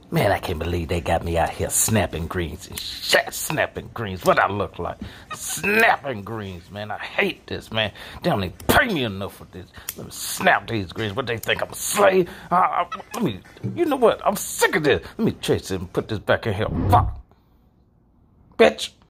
Man, I can't believe they got me out here snapping greens and shit, snapping greens. What I look like? Snapping greens, man. I hate this, man. They don't even pay me enough for this. Let me snap these greens. What they think I'm a slave? You know what? I'm sick of this. Let me chase it and put this back in here. Fuck. Bitch.